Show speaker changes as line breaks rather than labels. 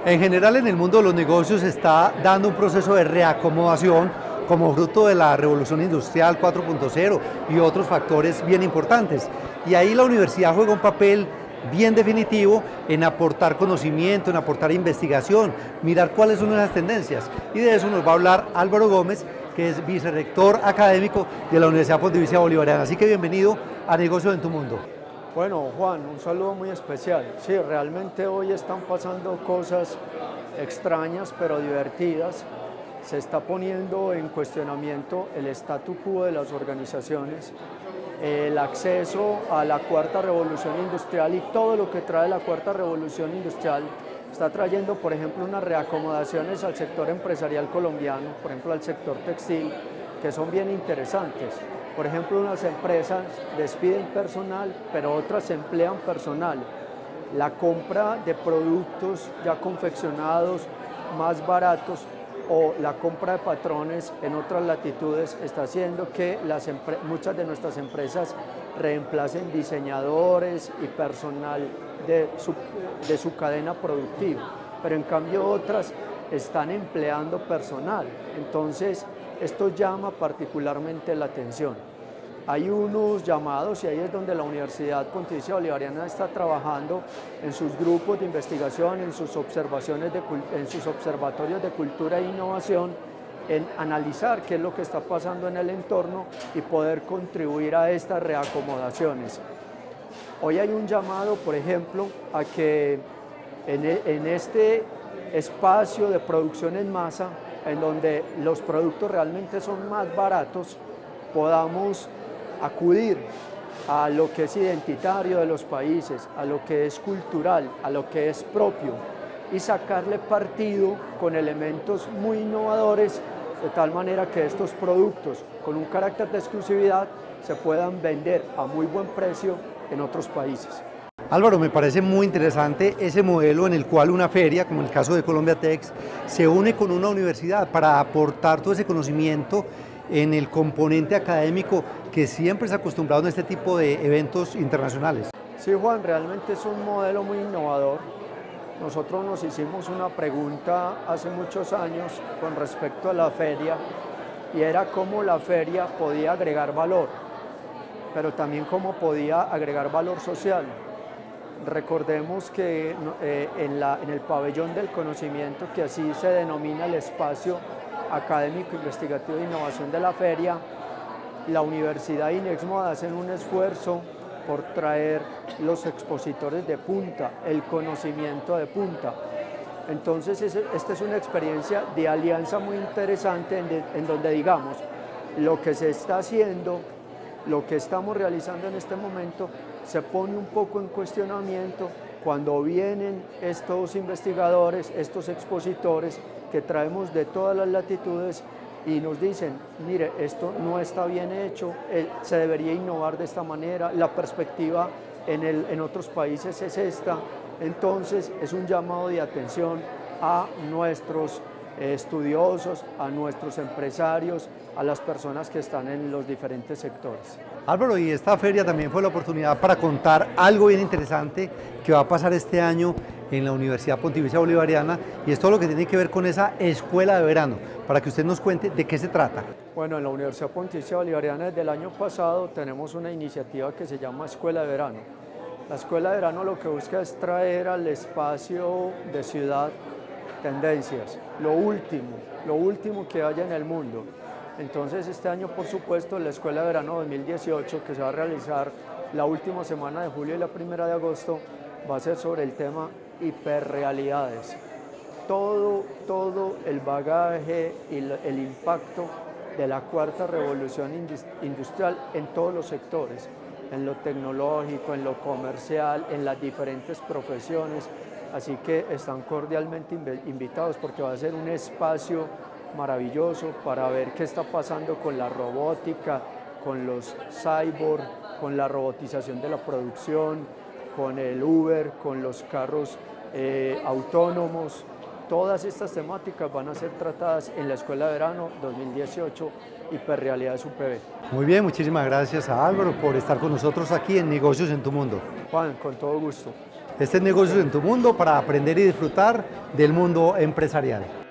En general, en el mundo de los negocios se está dando un proceso de reacomodación como fruto de la revolución industrial 4.0 y otros factores bien importantes. Y ahí la universidad juega un papel bien definitivo en aportar conocimiento, en aportar investigación, mirar cuáles son las tendencias. Y de eso nos va a hablar Álvaro Gómez, que es vicerrector académico de la Universidad Pontificia Bolivariana. Así que bienvenido a Negocios en tu Mundo.
Bueno, Juan, un saludo muy especial. Sí, realmente hoy están pasando cosas extrañas pero divertidas. Se está poniendo en cuestionamiento el statu quo de las organizaciones, el acceso a la cuarta revolución industrial y todo lo que trae la cuarta revolución industrial. Está trayendo, por ejemplo, unas reacomodaciones al sector empresarial colombiano, por ejemplo, al sector textil, que son bien interesantes. Por ejemplo, unas empresas despiden personal, pero otras emplean personal. La compra de productos ya confeccionados más baratos o la compra de patrones en otras latitudes está haciendo que muchas de nuestras empresas reemplacen diseñadores y personal de su cadena productiva, pero en cambio otras están empleando personal. Entonces, esto llama particularmente la atención. Hay unos llamados y ahí es donde la Universidad Pontificia Bolivariana está trabajando en sus grupos de investigación, en sus observatorios de cultura e innovación, en analizar qué es lo que está pasando en el entorno y poder contribuir a estas reacomodaciones. Hoy hay un llamado, por ejemplo, a que en este espacio de producción en masa, en donde los productos realmente son más baratos, podamos acudir a lo que es identitario de los países, a lo que es cultural, a lo que es propio y sacarle partido con elementos muy innovadores de tal manera que estos productos con un carácter de exclusividad se puedan vender a muy buen precio en otros países.
Álvaro, me parece muy interesante ese modelo en el cual una feria, como en el caso de Colombia Tex, se une con una universidad para aportar todo ese conocimiento en el componente académico que siempre se ha acostumbrado en este tipo de eventos internacionales.
Sí, Juan, realmente es un modelo muy innovador. Nosotros nos hicimos una pregunta hace muchos años con respecto a la feria y era cómo la feria podía agregar valor, pero también cómo podía agregar valor social. Recordemos que en el pabellón del conocimiento, que así se denomina el espacio académico, investigativo e innovación de la feria, la Universidad y Inexmoda hacen un esfuerzo por traer los expositores de punta, el conocimiento de punta. Entonces, esta es una experiencia de alianza muy interesante en donde, digamos, lo que se está haciendo, lo que estamos realizando en este momento, se pone un poco en cuestionamiento cuando vienen estos investigadores, estos expositores que traemos de todas las latitudes y nos dicen, mire, esto no está bien hecho, se debería innovar de esta manera, la perspectiva en otros países es esta. Entonces es un llamado de atención a nuestros estudiosos, a nuestros empresarios, a las personas que están en los diferentes sectores.
Álvaro, y esta feria también fue la oportunidad para contar algo bien interesante que va a pasar este año en la Universidad Pontificia Bolivariana, y es todo lo que tiene que ver con esa escuela de verano, para que usted nos cuente de qué se trata.
Bueno, en la Universidad Pontificia Bolivariana desde el año pasado tenemos una iniciativa que se llama Escuela de Verano. La Escuela de Verano lo que busca es traer al espacio de ciudad tendencias, lo último que haya en el mundo. Entonces este año, por supuesto, la Escuela de Verano 2018, que se va a realizar la última semana de julio y la primera de agosto, va a ser sobre el tema hiperrealidades. Todo el bagaje y el impacto de la cuarta revolución industrial en todos los sectores, en lo tecnológico, en lo comercial, en las diferentes profesiones. Así que están cordialmente invitados porque va a ser un espacio maravilloso para ver qué está pasando con la robótica, con los cyborg, con la robotización de la producción, con el Uber, con los carros autónomos. todas estas temáticas van a ser tratadas en la Escuela de Verano 2018 Hiperrealidades UPB.
Muy bien, muchísimas gracias a Álvaro por estar con nosotros aquí en Negocios en tu Mundo.
Juan, con todo gusto.
Este es Negocios en tu Mundo para aprender y disfrutar del mundo empresarial.